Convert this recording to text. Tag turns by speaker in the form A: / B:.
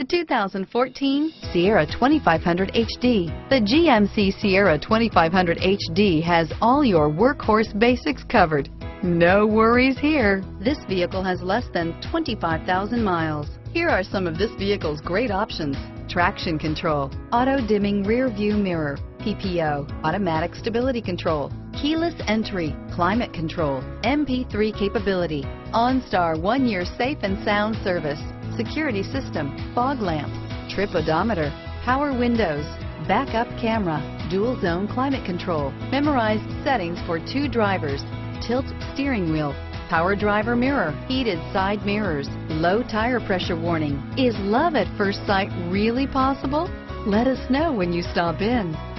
A: The 2014 Sierra 2500 HD. The GMC Sierra 2500 HD has all your workhorse basics covered. No worries here. This vehicle has less than 25,000 miles. Here are some of this vehicle's great options: traction control, auto-dimming rear view mirror, PPO, automatic stability control, keyless entry, climate control, MP3 capability, OnStar 1-year safe and sound service, security system, fog lamps, trip odometer, power windows, backup camera, dual zone climate control, memorized settings for 2 drivers, tilt steering wheel, power driver mirror, heated side mirrors, low tire pressure warning. Is love at first sight really possible? Let us know when you stop in.